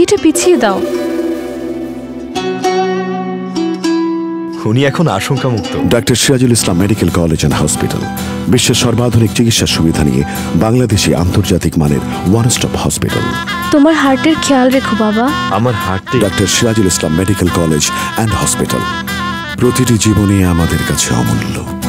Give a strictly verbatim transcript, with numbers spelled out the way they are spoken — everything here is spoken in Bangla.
বিয়েটা পিছিয়ে দাও। উনি এখন আশঙ্কা মুক্ত। Doctor Sirajul Islam medical college and hospital বিশ্বের সর্বাধুনিক চিকিৎসা সুবিধা নিয়ে বাংলাদেশে আন্তর্জাতিক মানের ওয়ান স্টপ হসপিটাল। তোমার হার্টের খেয়াল রেখো বাবা। আমার হার্টে। Doctor Sirajul Islam medical college and hospital, প্রতিটি জীবনে আমাদের কাছে অমূল্য।